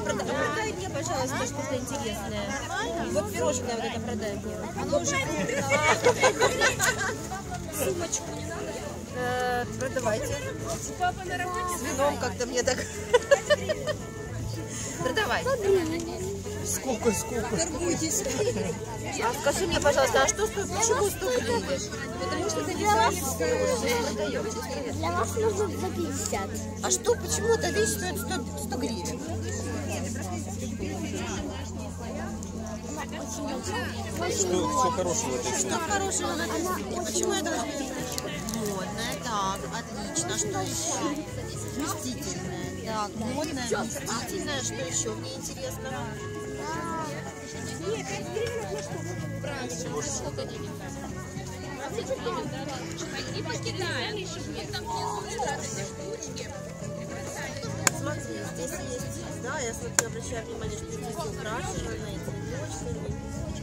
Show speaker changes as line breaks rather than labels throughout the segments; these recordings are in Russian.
Продай мне, пожалуйста, что-то интересное. Вот пирожное вот это продай мне. Оно уже сумочку. Продавайте. Папа на работе. С вином как-то мне так. Продавай.
Сколько?
Торгуйтесь. А скажи мне, пожалуйста, а что стоит? Почему 100 гривен? Потому что это не
для вас нужно за 50.
А что, почему эта вещь стоит 100 гривен?
Что хорошего в этой
Что хорошего в этой сумке? Почему это модное? Так, отлично. Что еще? Вместительное. Так, модное, вместительное. Что еще мне интересного? Смотри, здесь есть, да, я смотрю, обращаю внимание, что здесь украшенные цветочками.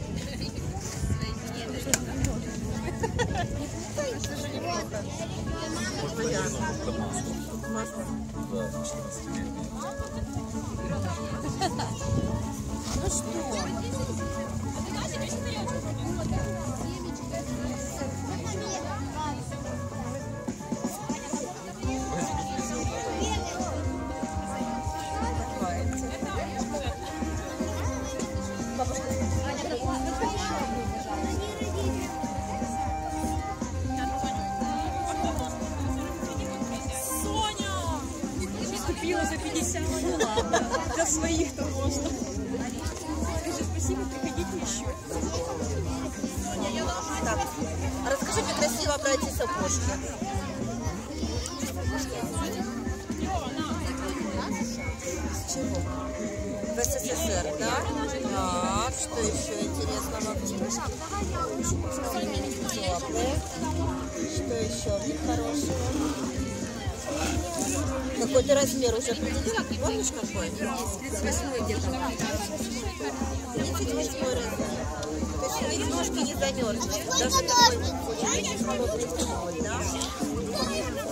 Это же неплохо. Масло. Ну что?
Купила за 50. Ну ладно, для своих-то можно. Скажи спасибо, приходите еще.
Так, расскажи мне красиво про эти сапожки. С чего? В СССР, да? Так, что еще интересного? Теплые. Что еще хорошего? Какой ты размер уже определила? Ты помнишь какой? 38 где-то. 38 размер. То есть ножки не замерзнут. Даже такой очень холодный зимой, да?